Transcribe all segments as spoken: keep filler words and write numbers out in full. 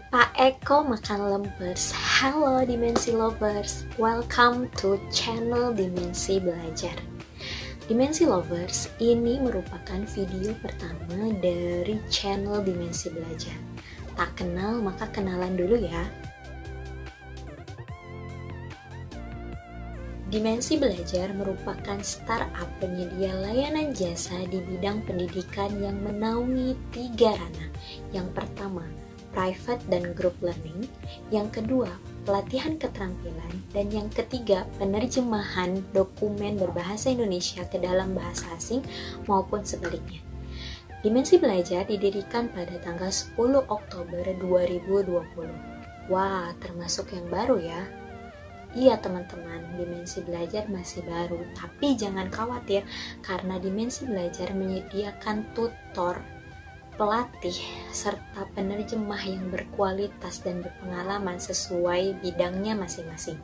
Pak Eko makan lempers. Halo Dimensi Lovers, welcome to channel Dimensi Belajar. Dimensi Lovers, ini merupakan video pertama dari channel Dimensi Belajar. Tak kenal maka kenalan dulu ya. Dimensi Belajar merupakan startup penyedia layanan jasa di bidang pendidikan yang menaungi tiga ranah. Yang pertama, private dan group learning. Yang kedua, pelatihan keterampilan. Dan yang ketiga, penerjemahan dokumen berbahasa Indonesia ke dalam bahasa asing maupun sebaliknya. Dimensi Belajar didirikan pada tanggal sepuluh Oktober dua ribu dua puluh. Wah, termasuk yang baru ya. Iya teman-teman, Dimensi Belajar masih baru, tapi jangan khawatir karena Dimensi Belajar menyediakan tutor, pelatih, serta penerjemah yang berkualitas dan berpengalaman sesuai bidangnya masing-masing.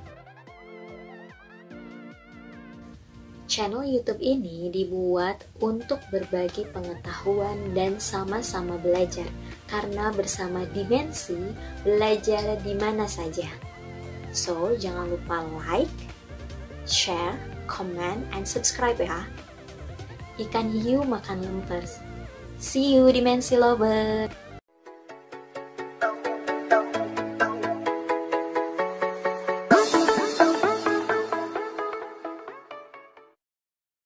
Channel YouTube ini dibuat untuk berbagi pengetahuan dan sama-sama belajar, karena bersama Dimensi, belajar di mana saja. So, jangan lupa like, share, comment, and subscribe ya. Ikan hiu makan lempers. See you Dimensi Lover.